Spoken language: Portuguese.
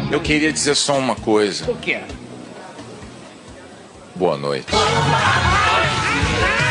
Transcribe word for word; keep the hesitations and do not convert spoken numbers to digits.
Eu queria dizer só uma coisa. O quê? Boa noite.